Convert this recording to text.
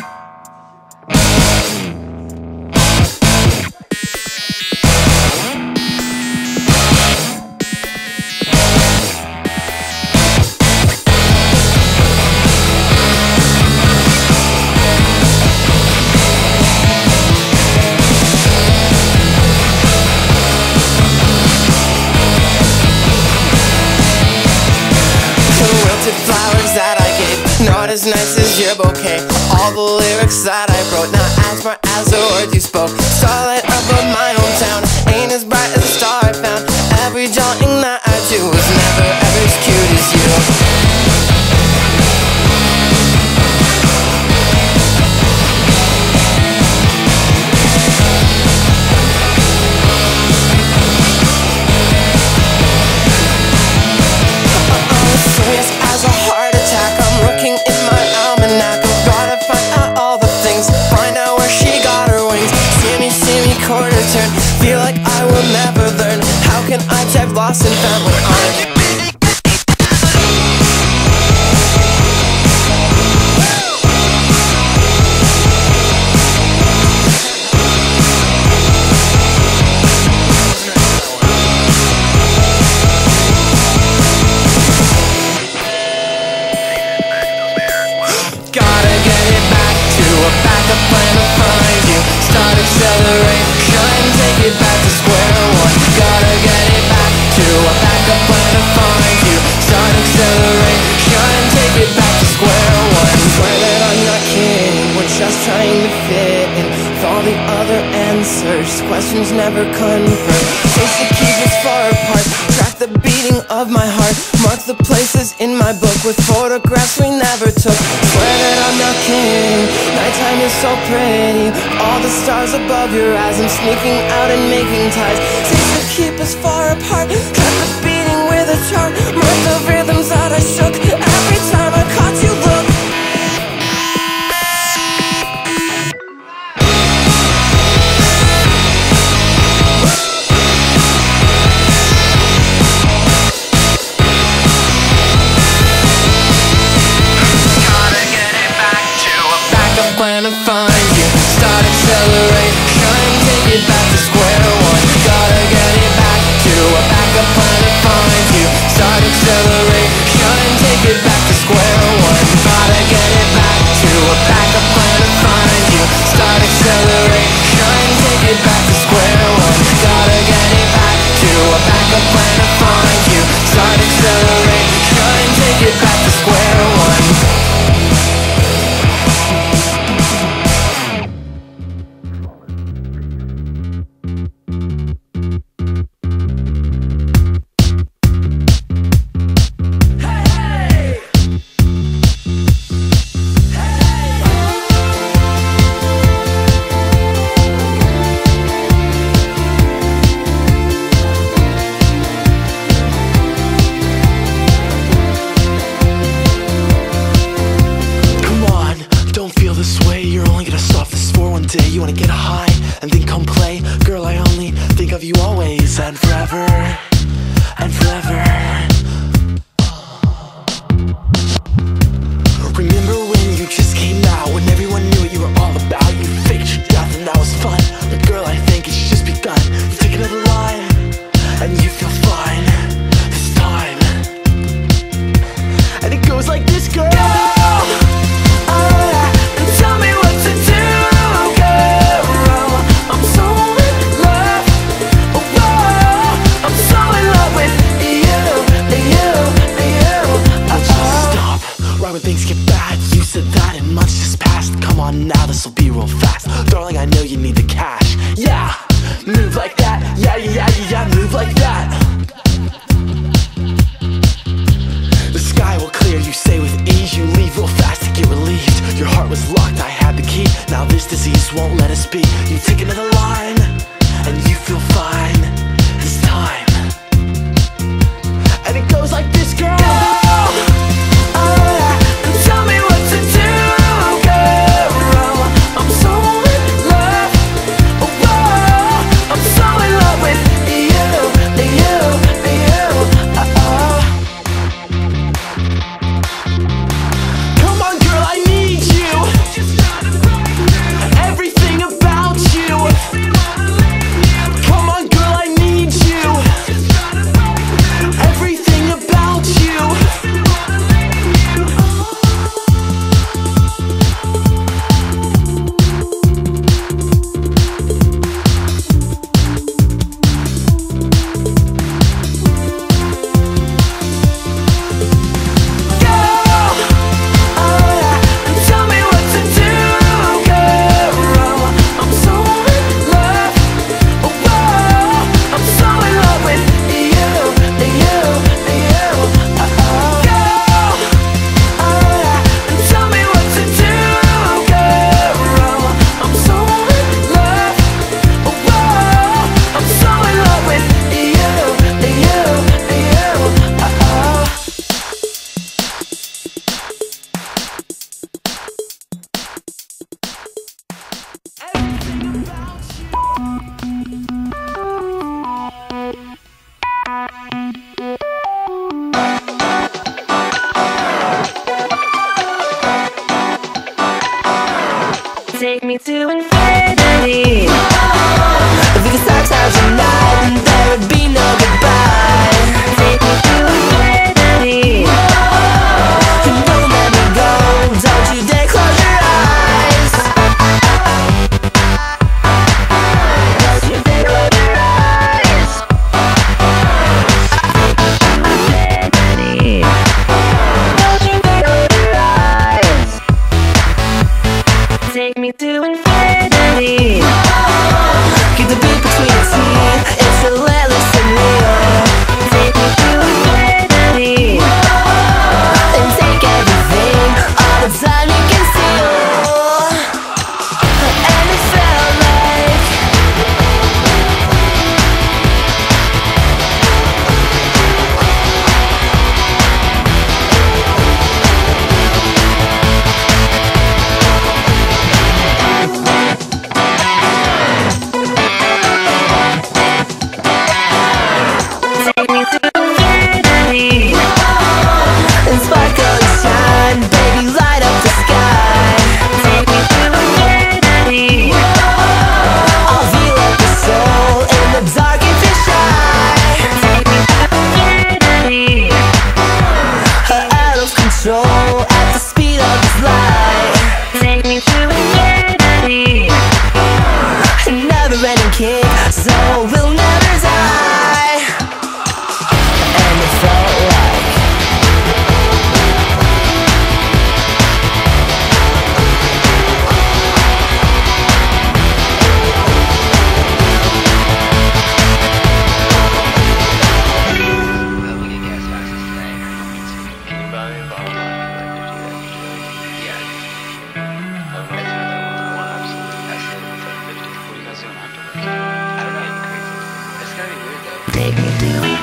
That I gave, not as nice as your bouquet. All the lyrics that I wrote, not as smart as the words you spoke. Starlight above my hometown, ain't as bright as a star I found. Every jaunting that I do was never ever as cute as you. Feel like I will never learn. How can I type lost and found when I'm gotta get it back to a backup plan to find you. Start accelerate, shine, take it back to square one. Gotta get it back to a backup plan to find you. Start accelerate, shine, take it back to square one. Swear that I'm not kidding, we're just trying to fit in with all the other answers. Questions never confirmed. Taste to keep us far apart. Track the beating of my heart. Mark the places in my book with photographs we never took. Swear that I'm not kidding, nighttime is so pretty. All the stars above your eyes, I'm sneaking out and making ties. Seems to keep us far apart. Track the beating with a chart. Mark the rhythms that I shook every time I caught you look. Plan to find you. Start accelerate, shine, take it back to square one. Gotta get it back to a backup plan to find you. Start accelerate, shine, take it back to square one. Gotta get it back to a backup plan to find you. Start accelerate, shine, take it back to square one. Gotta get it back to a backup plan to find you. Start accelerate, shine, take it back to square one. You wanna get high and then come play? Girl, I only think of you always and forever and forever. Remember when you just came out, when everyone knew what you were all about? You faked your death and that was fun. But girl, I think it's just begun. You take another line and you feel fine this time. And it goes like this, girl. Tell me what to do. When things get bad, you said that and months just passed. Come on now, this'll be real fast. Darling, I know you need the cash. Yeah, move like that. Yeah, move like that. The sky will clear, you say with ease. You leave real fast to get relieved. Your heart was locked, I had the key. Now this disease won't let us be. You take another line and you feel fine this time. And it goes like this, girl. Tell me what to do, girl. I'm so in love. Oh, I'm so in love with you. Come on, girl, I need you. me to infinity. If we could start time tonight, then there would be no goodbye. Take me to infinity. And don't let me go, don't you dare close your eyes. Don't you dare close your eyes. Infinity. Don't you dare close your eyes. Take me to infinity. Keep the beat between your teeth, it's relentless and real. Take me to infinity. And take everything, all the time you can steal. And it felt like Take me to infinity. and sparkle and shine, baby, light up the sky. Take me to infinity. I'll feel up the soul in the dark if you're shy. Take me to infinity. Out of control at the speed of this light. Take me to infinity. Never ending kick, so we'll never die. And it felt like We get gas passes today. Can you buy me a bottle of wine? Yeah. I want absolutely excellent for 50. What are you guys doing afterwards? I don't know, you're crazy. It's gonna be weird though. Take me to